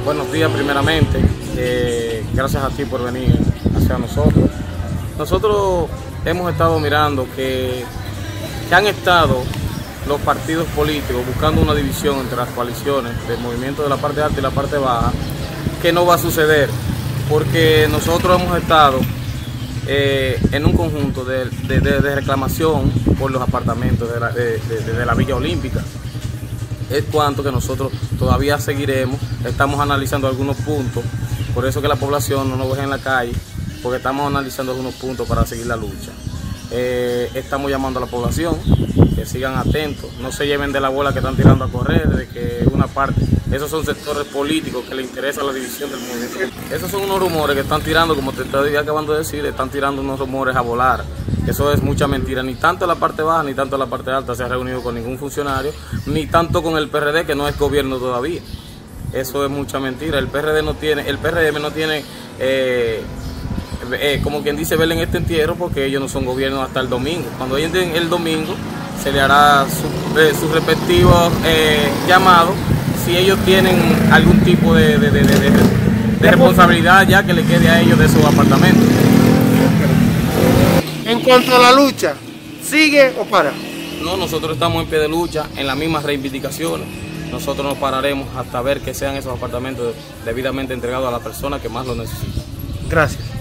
Buenos días primeramente, gracias a ti por venir hacia nosotros. Nosotros hemos estado mirando que han estado los partidos políticos buscando una división entre las coaliciones del movimiento de la parte alta y la parte baja, que no va a suceder, porque nosotros hemos estado en un conjunto de reclamación por los apartamentos de la Villa Olímpica. Es cuanto que nosotros todavía seguiremos, estamos analizando algunos puntos, por eso que la población no nos deje en la calle, porque estamos analizando algunos puntos para seguir la lucha. Estamos llamando a la población que sigan atentos, no se lleven de la bola que están tirando a correr, de que una parte, esos son sectores políticos que les interesa la división del movimiento. Esos son unos rumores que están tirando, como te estoy acabando de decir, están tirando unos rumores a volar. Eso es mucha mentira, ni tanto la parte baja ni tanto la parte alta se ha reunido con ningún funcionario, ni tanto con el PRD, que no es gobierno todavía. Eso es mucha mentira. El PRM no tiene, como quien dice, verle en este entierro, porque ellos no son gobierno hasta el domingo. Cuando entren el domingo se le hará su respectivo llamado, si ellos tienen algún tipo de responsabilidad ya que le quede a ellos de sus apartamentos. En cuanto a la lucha, ¿sigue o para? No, nosotros estamos en pie de lucha, en las mismas reivindicaciones. Nosotros nos pararemos hasta ver que sean esos apartamentos debidamente entregados a la persona que más lo necesita. Gracias.